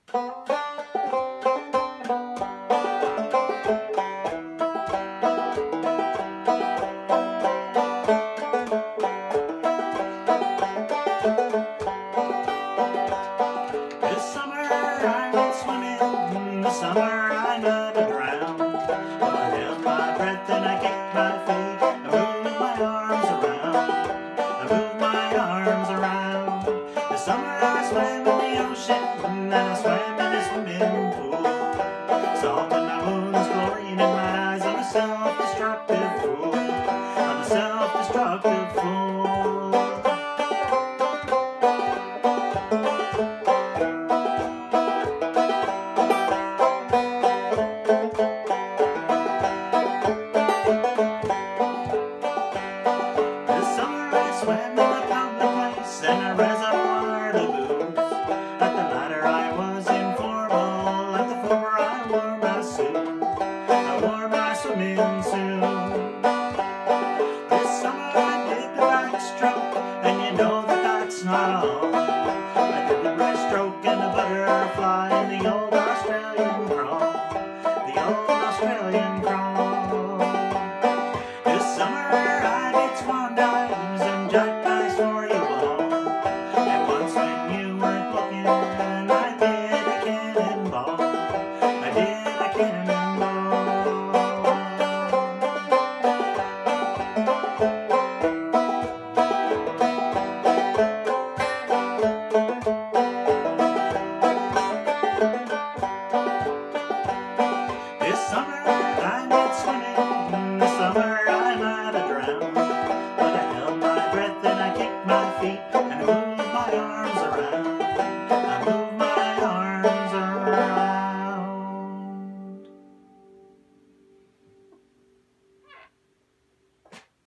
This summer I went swimming, this summer I never drowned. Well, I held my breath and I kicked my feet, I moved my arms around, I moved my arms around. This summer I swam in the ocean and I swam